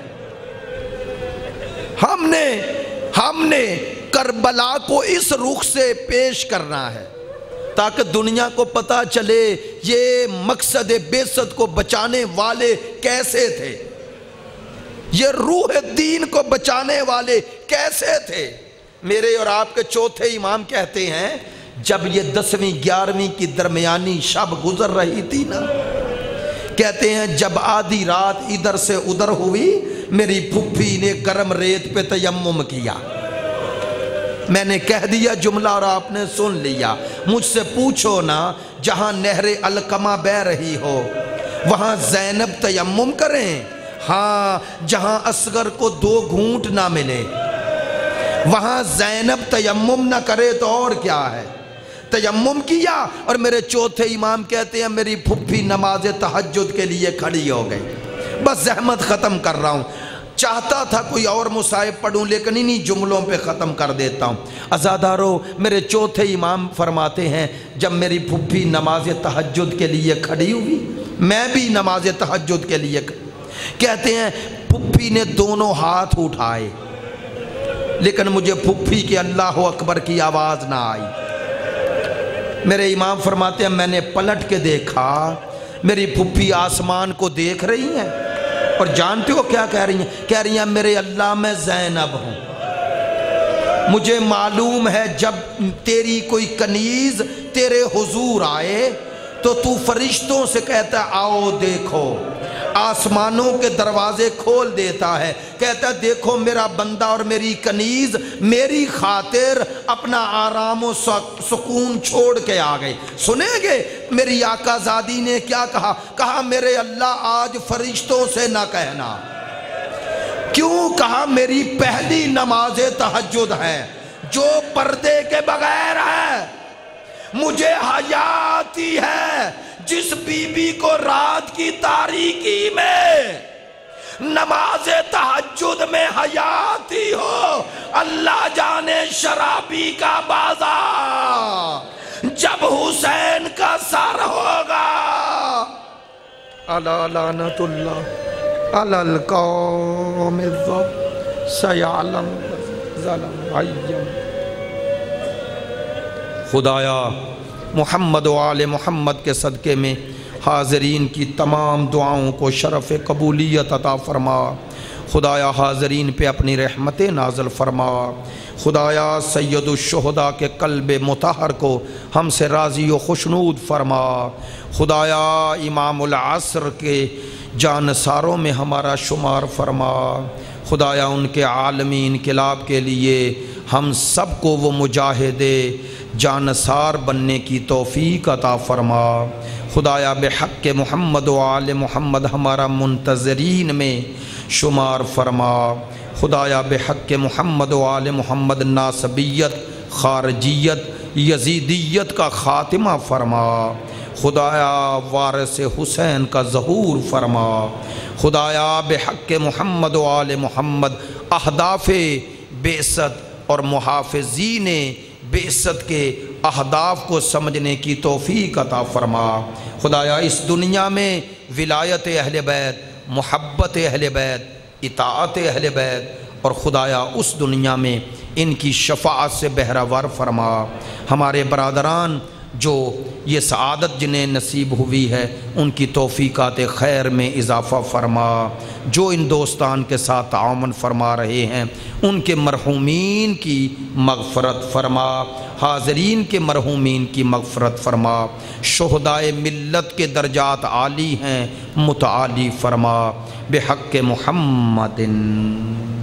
ہم نے کربلا کو اس رخ سے پیش کرنا ہے تاکہ دنیا کو پتا چلے یہ مقصد بعثت کو بچانے والے کیسے تھے، یہ روح دین کو بچانے والے کیسے تھے۔ میرے اور آپ کے چوتھے امام کہتے ہیں جب یہ 10ویں 11ویں کی درمیانی شب گزر رہی تھی نا، کہتے ہیں جب آدھی رات ادھر سے ادھر ہوئی، میری پھپھی نے گرم ریت پہ تیمم کیا، میں نے کہہ دیا جملہ اور آپ نے سن لیا۔ مجھ سے پوچھو نا، جہاں نہر القمہ بہ رہی ہو وہاں زینب تیمم کریں؟ ہاں، جہاں اصغر کو 2 گھونٹ نہ ملے وہاں زینب تیمم نہ کرے تو اور کیا ہے؟ تیمم کیا، اور میرے چوتھے امام کہتے ہیں میری پھپھی نماز تہجد کے لیے کھڑی ہو گئی۔ بس زحمت ختم کر رہا ہوں، چاہتا تھا کوئی اور مصائب پڑھوں لیکن انہی جملوں پہ ختم کر دیتا ہوں۔ عزادارو، میرے چوتھے امام فرماتے ہیں جب میری پھپھی نماز تہجد کے لیے کھڑی ہوئی، میں بھی نماز تہجد کے لیے کہتے ہیں پھپھی نے دونوں ہاتھ اٹھائے، لیکن مجھے پھپھی کے اللہ اکبر کی آواز نہ آئی۔ میرے امام فرماتے ہیں میں نے پلٹ کے دیکھا، میری پھپھی آسمان کو دیکھ رہی ہیں، اور جانتے ہو کیا کہہ رہی ہیں؟ کہہ رہی ہیں میرے اللہ میں زینب ہوں، مجھے معلوم ہے جب تیری کوئی کنیز تیرے حضور آئے تو تو فرشتوں سے کہتا ہے آؤ دیکھو، آسمانوں کے دروازے کھول دیتا ہے، کہتا ہے دیکھو میرا بندہ اور میری کنیز میری خاطر اپنا آرام و سکون چھوڑ کے آ گئے۔ سنیں گے میری آقا زادی نے کیا کہا؟ کہا میرے اللہ آج فرشتوں سے نہ کہنا۔ کیوں؟ کہا میری پہلی نماز تہجد ہے جو پردے کے بغیر ہے، مجھے حیا آتی ہے جس بی بی کو رات کی تاریکی میں نماز تہجد میں حیا آتی ہو، اللہ جانے شرابی کا بازار جب حسین کا سر ہوگا۔ الا لعنت اللہ علی القوم الظالمین سیعلم ظلم عیم۔ خدایا محمد و آل محمد کے صدقے میں حاضرین کی تمام دعاؤں کو شرف قبولیت عطا فرما، خدایا حاضرین پہ اپنی رحمت نازل فرما، خدایا سید الشہداء کے قلب مطہر کو ہم سے راضی و خوشنود فرما، خدایا امام العصر کے جانثاروں میں ہمارا شمار فرما، خدایا ان کے عالمی انقلاب کے لیے ہم سب کو وہ مجاہد جانثار بننے کی توفیق عطا فرما، خدایا بحق محمد و آل محمد ہمارا منتظرین میں شمار فرما، خدایا بحق محمد و آل محمد ناصبیت، خارجیت، یزیدیت کا خاتمہ فرما، خدایا وارث حسین کا ظہور فرما، خدایا بحق محمد و آل محمد اہداف بعثت اور محافظین بعثت کے اہداف کو سمجھنے کی توفیق عطا فرما، خدایا اس دنیا میں ولایت اہل بیت، محبت اہل بیت، اطاعت اہل بیت، اور خدایا اس دنیا میں ان کی شفاعت سے بہرہ ور فرما، ہمارے برادران جو یہ سعادت جنہیں نصیب ہوئی ہے ان کی توفیقات خیر میں اضافہ فرما، جو ان دوستان کے ساتھ تعاون فرما رہے ہیں ان کے مرحومین کی مغفرت فرما، حاضرین کے مرحومین کی مغفرت فرما، شہدائے ملت کے درجات عالی ہیں متعالی فرما، بحق محمد